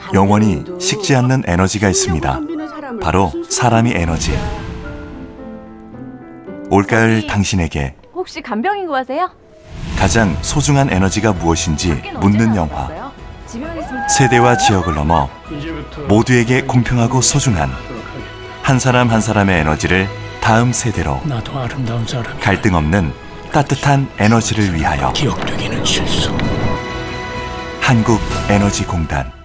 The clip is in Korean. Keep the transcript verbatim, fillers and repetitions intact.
영원히 식지 않는 에너지가 있습니다. 바로 사람이 에너지. 올가을 당신에게 혹시 간병인 구하세요? 가장 소중한 에너지가 무엇인지 묻는 영화. 세대와 지역을 넘어 모두에게 공평하고 소중한 한 사람 한 사람의 에너지를 다음 세대로 나도 아름다운 사람 갈등 없는 따뜻한 에너지를 위하여 기억되기는 실수 한국에너지공단